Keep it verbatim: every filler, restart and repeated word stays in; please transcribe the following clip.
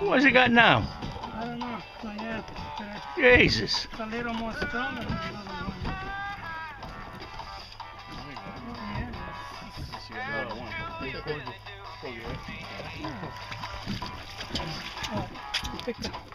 What's it got now? I don't know. Not yet. Jesus. It's a little more stronger than the other one. Oh, yeah. Oh, pick up.